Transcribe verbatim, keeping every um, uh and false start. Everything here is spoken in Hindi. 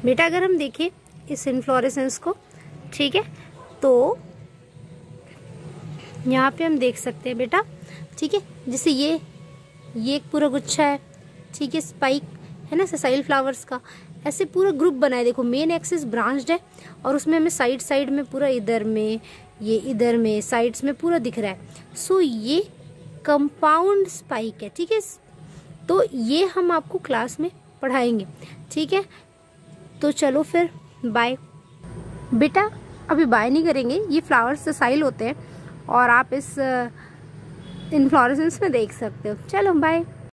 बेटा अगर हम देखें इस इन्फ्लोरेसेंस को, ठीक है, तो यहाँ पे हम देख सकते हैं बेटा, ठीक है, जैसे ये ये एक पूरा गुच्छा है, ठीक है, स्पाइक है ना सेसाइल फ्लावर्स का, ऐसे पूरा ग्रुप बना है। देखो मेन एक्सिस ब्रांच्ड है और उसमें हमें साइड साइड में पूरा इधर में, ये इधर में, साइड्स में पूरा दिख रहा है। सो ये कंपाउंड स्पाइक है, ठीक है। तो ये हम आपको क्लास में पढ़ाएंगे, ठीक है। तो चलो फिर बाय। बेटा अभी बाय नहीं करेंगे, ये फ्लावर्स सेसाइल होते हैं और आप इस इन्फ्लोरेसेंस में देख सकते हो। चलो बाय।